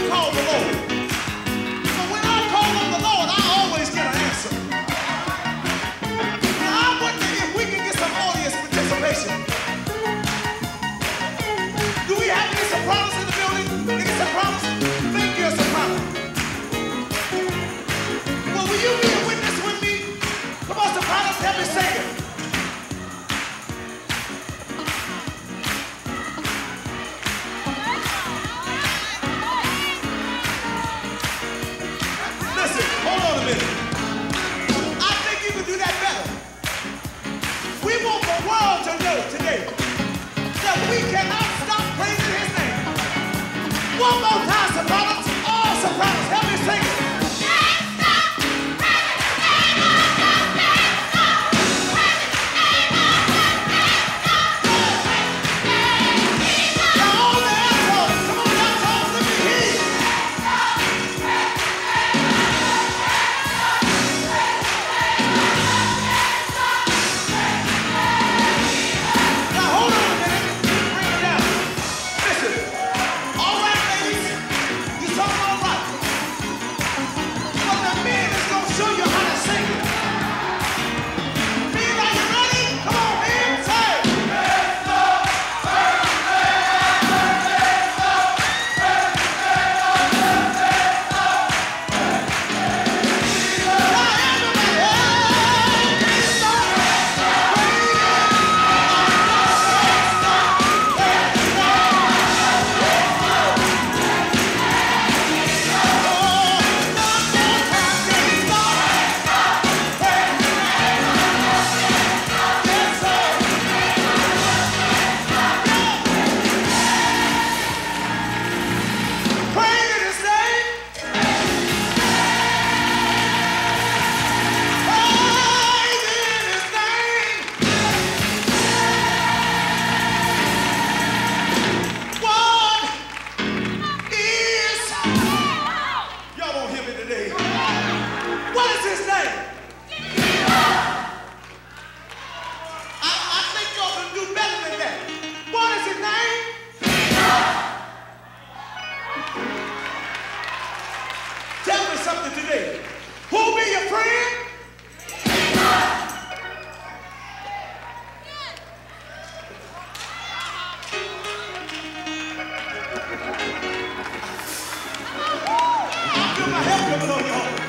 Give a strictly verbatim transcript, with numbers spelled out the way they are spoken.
call the Lord. But when I call on the Lord, I always get an answer. Now, I wonder if we can get some audience participation. Do we have any sopranos in the building? Any sopranos? Thank you, soprano. Well, will you be a witness with me? Come on, sopranos, help me sing it. Listen, hold on a minute. I think you can do that better. We want the world to know today that we cannot stop praising his name. One more time, sopranos. All sopranos, help me sing it. Now all the altos, come on, altos, let me hear you. Now hold on a minute. Bring it down. Listen. All right, ladies. You talk all right. But the men is gonna show you how to sing it. Men, are you ready? Come on, men, say it. Now everybody, hey, stop praising his name. Praising his name. What is, y'all won't hear me today. What is his name? I, I think y'all can do better than that. What is his name? Tell me something today. Who be your friend? I feel my help coming on y'all.